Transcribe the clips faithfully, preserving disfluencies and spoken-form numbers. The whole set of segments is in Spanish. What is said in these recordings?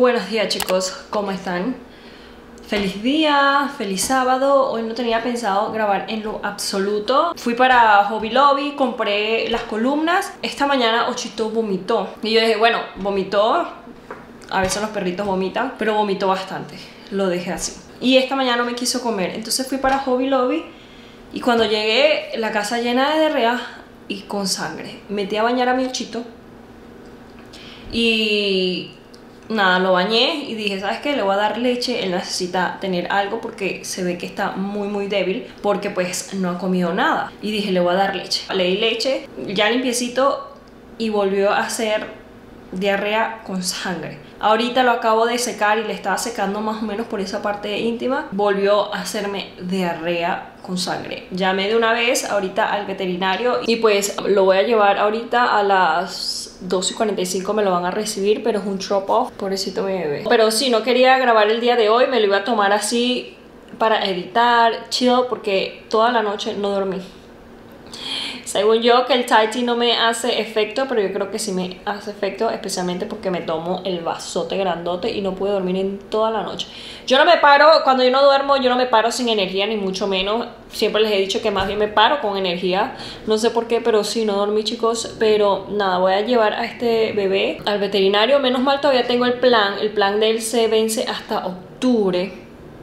Buenos días, chicos, ¿cómo están? Feliz día, feliz sábado. Hoy no tenía pensado grabar en lo absoluto. Fui para Hobby Lobby, compré las columnas. Esta mañana Ochito vomitó y yo dije, bueno, vomitó. A veces los perritos vomitan, pero vomitó bastante. Lo dejé así. Y esta mañana no me quiso comer, entonces fui para Hobby Lobby. Y cuando llegué, la casa llena de diarrea y con sangre. Metí a bañar a mi Ochito y nada, lo bañé y dije, ¿sabes qué? Le voy a dar leche. Él necesita tener algo porque se ve que está muy muy débil, porque pues no ha comido nada. Y dije, le voy a dar leche. Le di leche, ya limpiecito, y volvió a hacer diarrea con sangre. Ahorita lo acabo de secar y le estaba secando más o menos por esa parte íntima. Volvió a hacerme diarrea con sangre. Llamé de una vez ahorita al veterinario y pues lo voy a llevar ahorita a las doce y cuarenta y cinco. Me lo van a recibir, pero es un drop off. Pobrecito mi bebé. Pero sí, no quería grabar el día de hoy. Me lo iba a tomar así para editar, chill, porque toda la noche no dormí. Según yo, que el Thai tea no me hace efecto, pero yo creo que sí me hace efecto, especialmente porque me tomo el vasote grandote y no pude dormir en toda la noche. Yo no me paro, cuando yo no duermo, yo no me paro sin energía, ni mucho menos. Siempre les he dicho que más bien me paro con energía. No sé por qué, pero sí, no dormí, chicos. Pero nada, voy a llevar a este bebé al veterinario. Menos mal todavía tengo el plan. El plan de él se vence hasta octubre.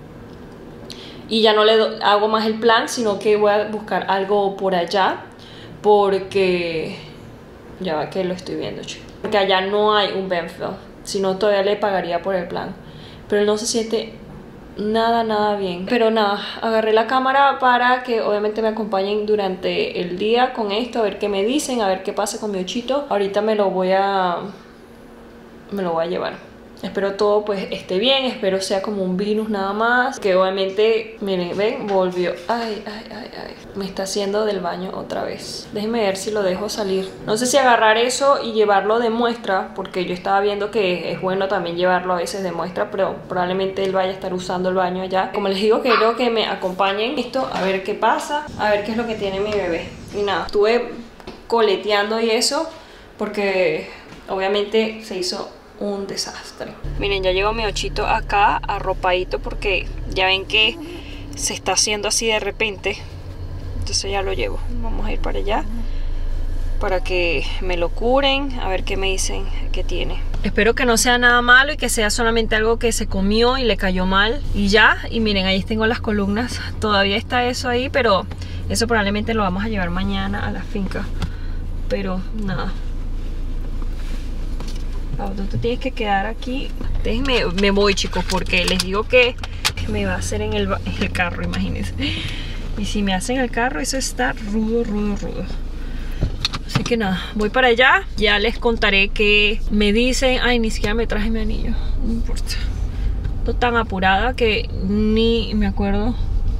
Y ya no le hago más el plan, sino que voy a buscar algo por allá. Porque ya va que lo estoy viendo, chicos. Porque allá no hay un Benfield. Si no, todavía le pagaría por el plan. Pero él no se siente nada, nada bien. Pero nada, agarré la cámara para que obviamente me acompañen durante el día con esto. A ver qué me dicen, a ver qué pasa con mi Ochito. Ahorita me lo voy a... Me lo voy a llevar. Espero todo pues esté bien, espero sea como un virus nada más. Que obviamente, miren, ven, volvió. Ay, ay, ay, ay. Me está haciendo del baño otra vez. Déjenme ver si lo dejo salir. No sé si agarrar eso y llevarlo de muestra, porque yo estaba viendo que es bueno también llevarlo a veces de muestra, pero probablemente él vaya a estar usando el baño allá. Como les digo, quiero que me acompañen esto, a ver qué pasa, a ver qué es lo que tiene mi bebé. Y nada, estuve coleteando y eso, porque obviamente se hizo un desastre. Miren, ya llegó mi Ochito acá arropadito, porque ya ven que se está haciendo así de repente. Entonces ya lo llevo. Vamos a ir para allá para que me lo curen, a ver qué me dicen que tiene. Espero que no sea nada malo y que sea solamente algo que se comió y le cayó mal y ya. Y miren, ahí tengo las columnas. Todavía está eso ahí, pero eso probablemente lo vamos a llevar mañana a la finca. Pero nada, tú te tienes que quedar aquí. Déjenme, me voy, chicos, porque les digo que me va a hacer en el, en el carro, imagínense. Y si me hacen el carro, eso está rudo, rudo, rudo. Así que nada, voy para allá. Ya les contaré que me dicen. Ay, ni siquiera me traje mi anillo. No importa. Estoy tan apurada que ni me acuerdo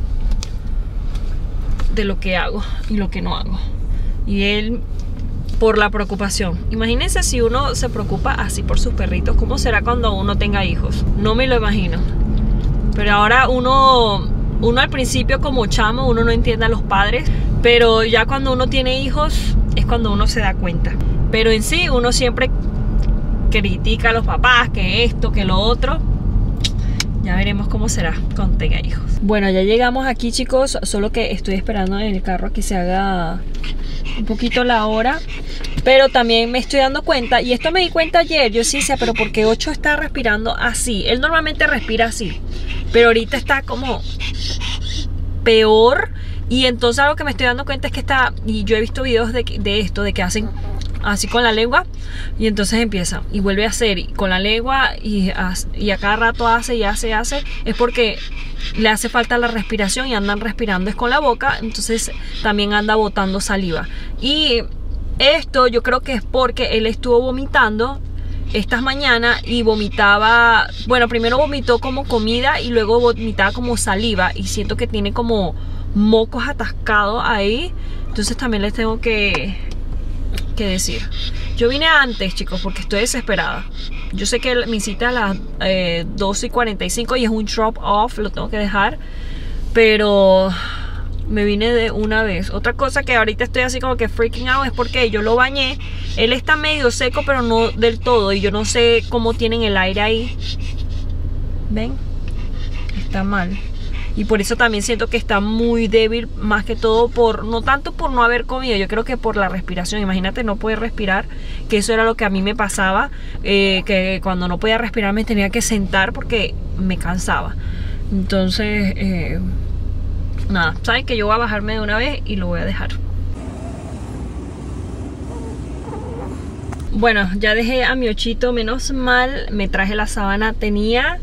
de lo que hago y lo que no hago. Y él... por la preocupación. Imagínense si uno se preocupa así por sus perritos, ¿cómo será cuando uno tenga hijos? No me lo imagino. Pero ahora uno, uno al principio como chamo, uno no entiende a los padres, pero ya cuando uno tiene hijos es cuando uno se da cuenta. Pero en sí uno siempre critica a los papás, que esto, que lo otro. Ya veremos cómo será cuando tenga hijos. Bueno, ya llegamos aquí, chicos, solo que estoy esperando en el carro que se haga un poquito la hora. Pero también me estoy dando cuenta, y esto me di cuenta ayer, yo sí sé, pero porque Ocho está respirando así. Él normalmente respira así, pero ahorita está como peor. Y entonces algo que me estoy dando cuenta es que está, y yo he visto videos de, de esto, de que hacen así con la lengua, y entonces empieza y vuelve a hacer y con la lengua, y, y a cada rato hace y hace y hace. Es porque le hace falta la respiración y andan respirando es con la boca, entonces también anda botando saliva. Y esto yo creo que es porque él estuvo vomitando estas mañanas y vomitaba, bueno, primero vomitó como comida y luego vomitaba como saliva, y siento que tiene como mocos atascados ahí. Entonces también les tengo que que decir. Yo vine antes, chicos, porque estoy desesperada. Yo sé que mi cita es a las eh, doce y cuarenta y cinco y es un drop off, lo tengo que dejar, pero me vine de una vez. Otra cosa que ahorita estoy así como que freaking out es porque yo lo bañé. Él está medio seco, pero no del todo. Y yo no sé cómo tienen el aire ahí. ¿Ven? Está mal. Y por eso también siento que está muy débil, más que todo por, no tanto por no haber comido, yo creo que por la respiración. Imagínate no poder respirar, que eso era lo que a mí me pasaba, eh, que cuando no podía respirar me tenía que sentar porque me cansaba. Entonces, eh, nada, saben que yo voy a bajarme de una vez y lo voy a dejar. Bueno, ya dejé a mi ochito, menos mal, me traje la sábana, tenía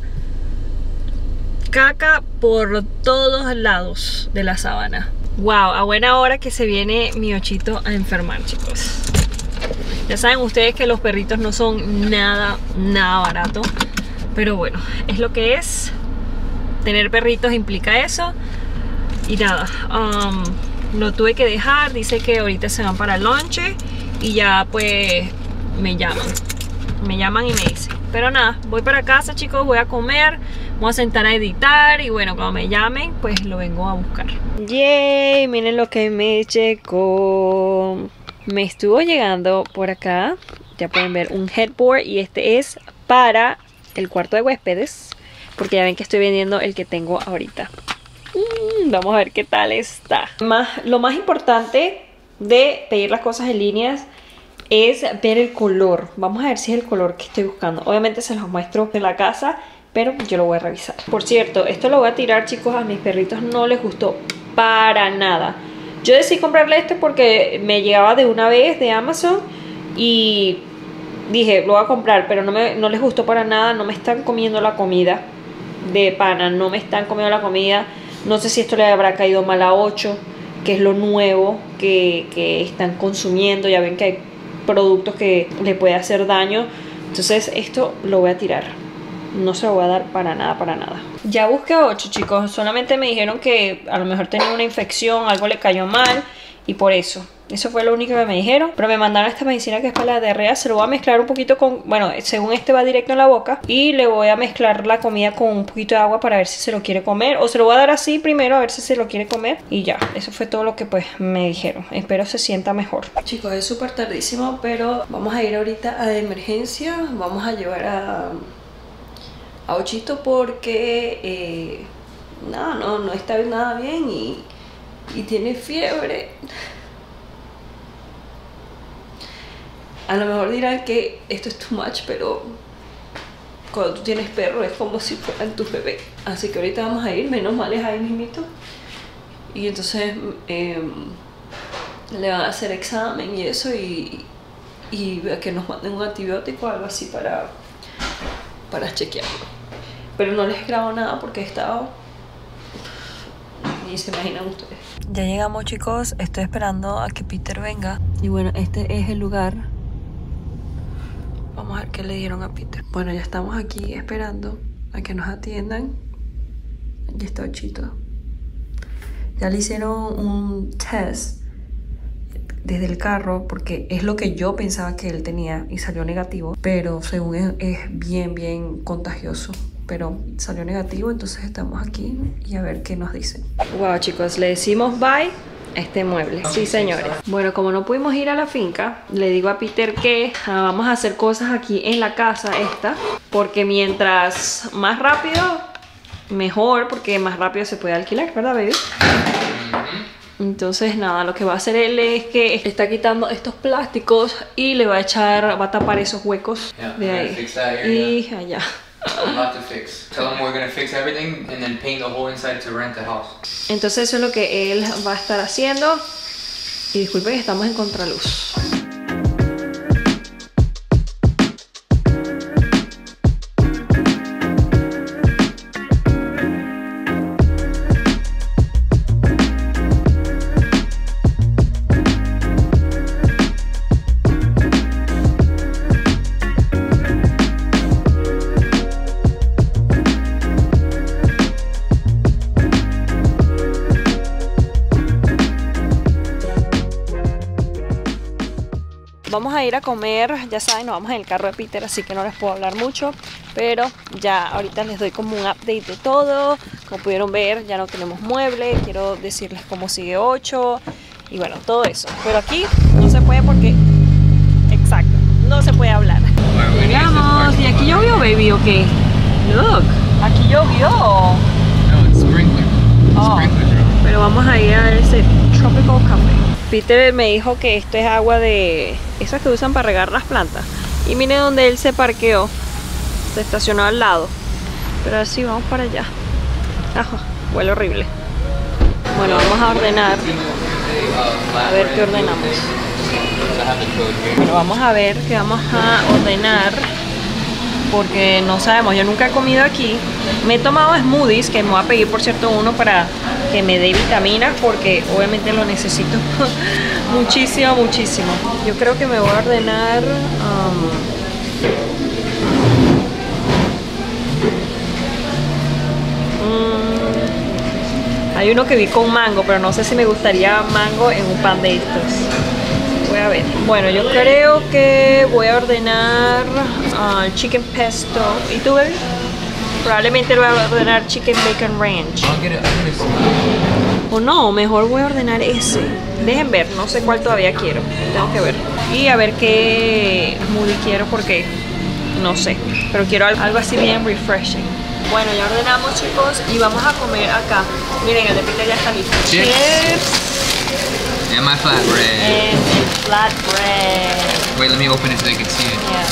caca por todos lados de la sábana. Wow, a buena hora que se viene mi ochito a enfermar, chicos. Ya saben ustedes que los perritos no son nada, nada barato. Pero bueno, es lo que es. Tener perritos implica eso. Y nada, um, lo tuve que dejar. Dice que ahorita se van para el lunch. Y ya pues me llaman. Me llaman y me dicen. Pero nada, voy para casa, chicos, voy a comer. Voy a sentar a editar y bueno, cuando me llamen, pues lo vengo a buscar. ¡Yay! Miren lo que me llegó. Me estuvo llegando por acá. Ya pueden ver un headboard y este es para el cuarto de huéspedes. Porque ya ven que estoy vendiendo el que tengo ahorita. Mm, vamos a ver qué tal está. Más, lo más importante de pedir las cosas en líneas es ver el color. Vamos a ver si es el color que estoy buscando. Obviamente se los muestro en la casa, pero yo lo voy a revisar. Por cierto, esto lo voy a tirar, chicos. A mis perritos no les gustó para nada. Yo decidí comprarle este porque me llegaba de una vez de Amazon y dije, lo voy a comprar, pero no, me, no les gustó para nada. No me están comiendo la comida de pana, no me están comiendo la comida. No sé si esto le habrá caído mal a ocho, que es lo nuevo que, que están consumiendo. Ya ven que hay productos que le puede hacer daño. Entonces esto lo voy a tirar. No se lo voy a dar para nada, para nada. Ya busqué a ocho, chicos. Solamente me dijeron que a lo mejor tenía una infección, algo le cayó mal y por eso. Eso fue lo único que me dijeron. Pero me mandaron esta medicina que es para la diarrea. Se lo voy a mezclar un poquito con... Bueno, según este va directo en la boca. Y le voy a mezclar la comida con un poquito de agua para ver si se lo quiere comer. O se lo voy a dar así primero a ver si se lo quiere comer. Y ya, eso fue todo lo que pues me dijeron. Espero se sienta mejor. Chicos, es súper tardísimo, pero vamos a ir ahorita a de emergencia. Vamos a llevar a... a Ochito porque eh, no, no, no está nada bien y, y tiene fiebre. A lo mejor dirán que esto es too much, pero cuando tú tienes perro es como si fueran tu bebé. Así que ahorita vamos a ir, menos mal es ahí mismito. Y entonces eh, le van a hacer examen y eso y, y que nos manden un antibiótico o algo así para, para chequearlo. Pero no les grabo nada porque he estado... Ni se imaginan ustedes. Ya llegamos, chicos. Estoy esperando a que Peter venga. Y bueno, este es el lugar. Vamos a ver qué le dieron a Peter. Bueno, ya estamos aquí esperando a que nos atiendan. Aquí está Ochito. Ya le hicieron un test desde el carro porque es lo que yo pensaba que él tenía y salió negativo. Pero según es, es bien, bien contagioso. Pero salió negativo, entonces estamos aquí y a ver qué nos dicen. Wow, chicos, le decimos bye a este mueble. Sí, señores. Bueno, como no pudimos ir a la finca, le digo a Peter que ah, vamos a hacer cosas aquí en la casa esta, porque mientras más rápido, mejor, porque más rápido se puede alquilar, ¿verdad, baby? Entonces nada, lo que va a hacer él es que está quitando estos plásticos y le va a echar, va a tapar esos huecos yeah, de ahí y allá. Lot to fix. Tell them we're gonna fix everything and then paint the whole inside to rent the house. Entonces eso es lo que él va a estar haciendo. Y disculpen, estamos en contraluz. Vamos a ir a comer, ya saben, nos vamos en el carro de Peter, así que no les puedo hablar mucho, pero ya ahorita les doy como un update de todo, Como pudieron ver, ya no tenemos mueble. Quiero decirles cómo sigue ocho. Y bueno, todo eso. Pero aquí no se puede porque... Exacto, no se puede hablar. Llegamos. ¿Y aquí llovió, baby, o qué? Look, aquí llovió. No, it's sprinkler. Oh, Sprinkler drop. pero vamos a ir a ese Tropical Café. Peter me dijo que esto es agua de... esas que usan para regar las plantas. Y mire donde él se parqueó. Se estacionó al lado. Pero así vamos para allá. Ajá, huele horrible. Bueno, vamos a ordenar. A ver qué ordenamos. Bueno, vamos a ver qué vamos a ordenar. Porque no sabemos, yo nunca he comido aquí. Me he tomado smoothies, que me voy a pedir por cierto uno para que me dé vitaminas, porque obviamente lo necesito muchísimo, muchísimo. Yo creo que me voy a ordenar um, mm, hay uno que vi con mango, pero no sé si me gustaría mango en un pan de estos. Voy a ver. Bueno, yo creo que voy a ordenar uh, chicken pesto. ¿Y tú, baby? Probablemente voy a ordenar chicken bacon ranch. I'll get it. I'll get it. O no, mejor voy a ordenar ese. Dejen ver, no sé cuál todavía quiero. Tengo que ver. Y a ver qué smoothie quiero porque no sé. Pero quiero algo así bien refreshing. Bueno, ya ordenamos, chicos, y vamos a comer acá. Miren, el de Peter ya está listo. Chips. Chips. And my flatbread. And flatbread. Wait, let me open it so they can see it. Yeah.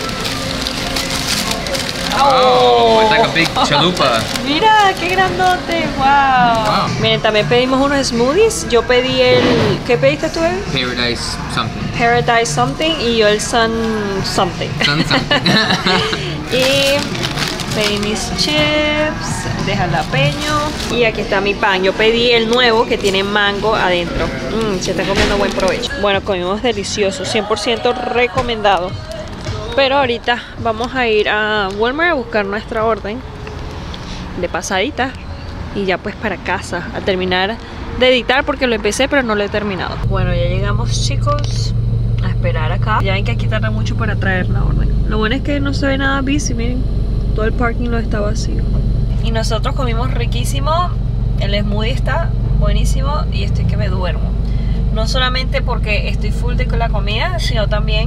Oh, it's like a big chalupa. Mira, qué grandote. Wow. Wow. Miren, también pedimos unos smoothies. Yo pedí el... ¿Qué pediste tú, Evi? Paradise something. Paradise something y yo el Sun something. Sun something. Y pedí mis chips de jalapeño. Y aquí está mi pan. Yo pedí el nuevo que tiene mango adentro. Mmm, se está comiendo buen provecho. Bueno, comimos delicioso. cien por ciento recomendado. Pero ahorita vamos a ir a Walmart a buscar nuestra orden de pasadita. Y ya pues para casa a terminar de editar porque lo empecé pero no lo he terminado. Bueno, ya llegamos, chicos, a esperar acá. Ya ven que aquí tarda mucho para traer la orden. Lo bueno es que no se ve nada busy, miren. Todo el parking lo está vacío. Y nosotros comimos riquísimo. El smoothie está buenísimo y estoy que me duermo. No solamente porque estoy full de la comida, sino también...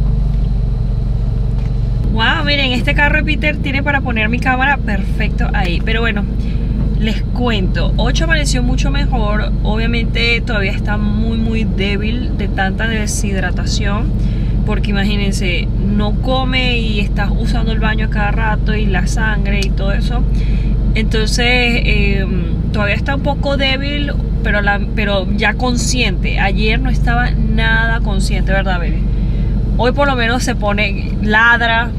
Wow, miren, este carro de Peter tiene para poner mi cámara perfecto ahí. Pero bueno, les cuento, ocho amaneció mucho mejor. Obviamente todavía está muy muy débil de tanta deshidratación, porque imagínense, no come y está usando el baño a cada rato y la sangre y todo eso. Entonces eh, todavía está un poco débil, pero, la, pero ya consciente. Ayer no estaba nada consciente, ¿verdad, baby? Hoy por lo menos se pone, ladra,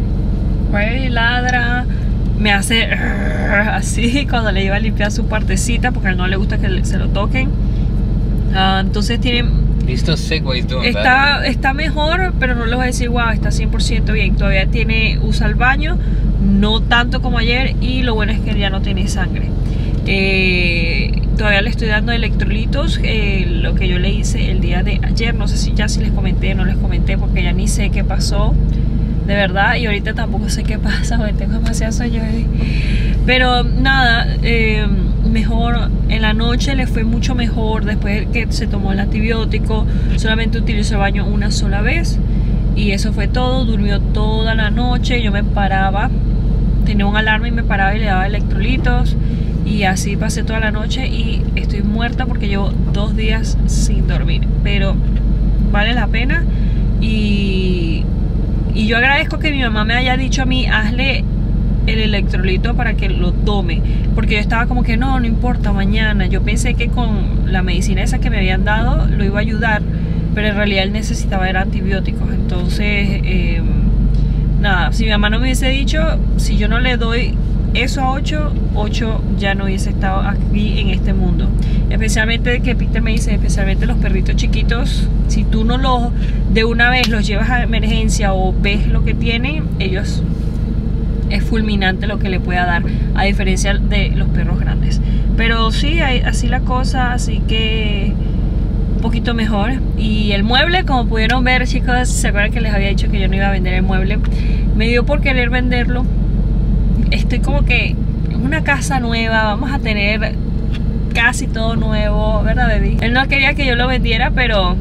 ladra, me hace así cuando le iba a limpiar su partecita porque a él no le gusta que se lo toquen. Uh, entonces tiene... He's still sick, but he's doing está, better. está mejor, pero no les voy a decir, wow, está cien por ciento bien. Todavía tiene, usa el baño, no tanto como ayer, y lo bueno es que ya no tiene sangre. Eh, todavía le estoy dando electrolitos, eh, lo que yo le hice el día de ayer. No sé si ya si les comenté o no les comenté, porque ya ni sé qué pasó de verdad, y ahorita tampoco sé qué pasa porque tengo demasiado sueño. Pero nada, eh, mejor en la noche, le fue mucho mejor después que se tomó el antibiótico. Solamente utilizó el baño una sola vez y eso fue todo. Durmió toda la noche. Yo me paraba, tenía un alarma y me paraba y le daba electrolitos. Y así pasé toda la noche y estoy muerta porque llevo dos días sin dormir. Pero vale la pena. Y, y yo agradezco que mi mamá me haya dicho a mí, hazle el electrolito para que lo tome. Porque yo estaba como que no, no importa, mañana. Yo pensé que con la medicina esa que me habían dado lo iba a ayudar. Pero en realidad él necesitaba era antibióticos. Entonces, eh, nada, si mi mamá no me hubiese dicho, si yo no le doy... eso a ocho, ocho ya no hubiese estado aquí en este mundo. Especialmente que Peter me dice, especialmente los perritos chiquitos, si tú no los de una vez los llevas a emergencia o ves lo que tienen, ellos es fulminante lo que le pueda dar, a diferencia de los perros grandes. Pero sí, así la cosa, así que un poquito mejor. Y el mueble, como pudieron ver, chicos, se acuerdan que les había dicho que yo no iba a vender el mueble, me dio por querer venderlo. Estoy como que es una casa nueva, vamos a tener casi todo nuevo, ¿verdad, baby? Él no quería que yo lo vendiera, pero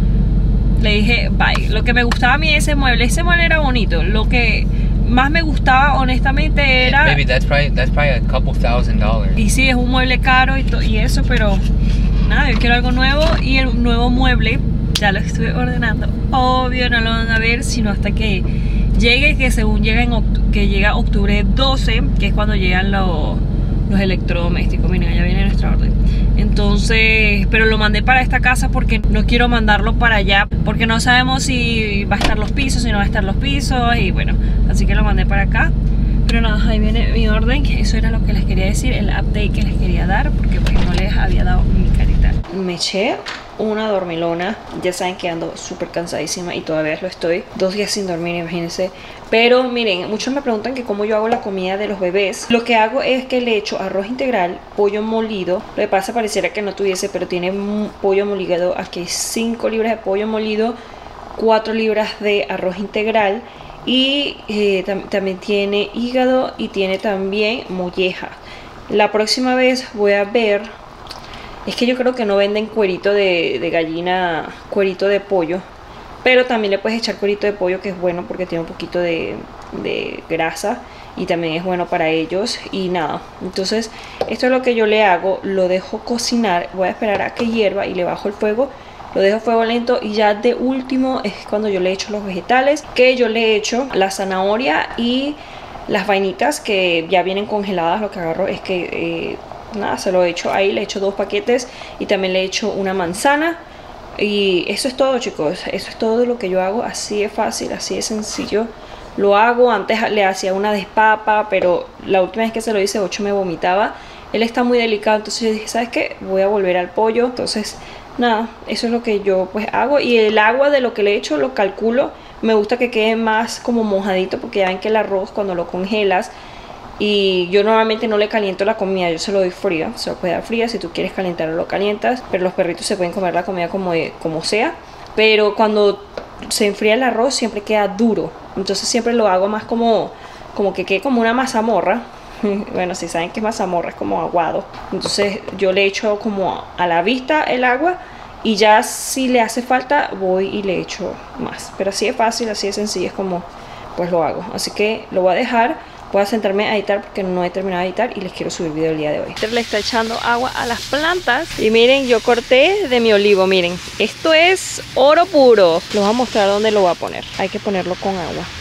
le dije bye. Lo que me gustaba a mí de ese mueble, ese mueble era bonito. Lo que más me gustaba honestamente era... Baby, that's probably, that's probably a couple thousand dollars. Y sí, es un mueble caro y, y eso, pero nada, yo quiero algo nuevo. Y el nuevo mueble ya lo estuve ordenando. Obvio no lo van a ver sino hasta que llegue, que según llega en que llega octubre doce, que es cuando llegan los, los electrodomésticos. Miren, allá viene nuestra orden. Entonces, pero lo mandé para esta casa porque no quiero mandarlo para allá, porque no sabemos si va a estar los pisos, si no va a estar los pisos, y bueno, así que lo mandé para acá. Pero nada, ahí viene mi orden. Eso era lo que les quería decir, el update que les quería dar, porque pues no les había dado mi carita. Me eché una dormilona, ya saben que ando súper cansadísima y todavía lo estoy. Dos días sin dormir, imagínense. Pero miren, muchos me preguntan que cómo yo hago la comida de los bebés. Lo que hago es que le echo arroz integral, pollo molido. Lo que pasa pareciera que no tuviese, pero tiene pollo molido. Aquí hay cinco libras de pollo molido, cuatro libras de arroz integral. Y eh, tam también tiene hígado y tiene también molleja. La próxima vez voy a ver, es que yo creo que no venden cuerito de, de gallina, cuerito de pollo, pero también le puedes echar cuerito de pollo, que es bueno porque tiene un poquito de, de grasa y también es bueno para ellos. Y nada, entonces esto es lo que yo le hago, lo dejo cocinar, voy a esperar a que hierva y le bajo el fuego. Lo dejo a fuego lento y ya de último es cuando yo le echo los vegetales, que yo le echo la zanahoria y las vainitas que ya vienen congeladas. Lo que agarro es que eh, nada, se lo echo ahí, le echo dos paquetes y también le echo una manzana. Y eso es todo, chicos, eso es todo lo que yo hago. Así es fácil, así es sencillo. Lo hago, antes le hacía una de papa, pero la última vez que se lo hice, ocho me vomitaba. Él está muy delicado, entonces yo dije, ¿sabes qué? Voy a volver al pollo. Entonces nada, eso es lo que yo pues hago. Y el agua de lo que le echo lo calculo. Me gusta que quede más como mojadito, porque ya ven que el arroz cuando lo congelas, y yo normalmente no le caliento la comida, yo se lo doy fría, se lo puede dar fría. Si tú quieres calentarlo lo calientas, pero los perritos se pueden comer la comida como, de, como sea. Pero cuando se enfría el arroz siempre queda duro, entonces siempre lo hago más como, como que quede como una mazamorra. Bueno, si saben que es mazamorra, es como aguado. Entonces yo le echo como a la vista el agua, y ya si le hace falta voy y le echo más. Pero así es fácil, así es sencillo, es como pues lo hago. Así que lo voy a dejar. Voy a sentarme a editar porque no he terminado de editar y les quiero subir video el día de hoy. Le está echando agua a las plantas. Y miren, yo corté de mi olivo, miren. Esto es oro puro. Les voy a mostrar dónde lo voy a poner. Hay que ponerlo con agua.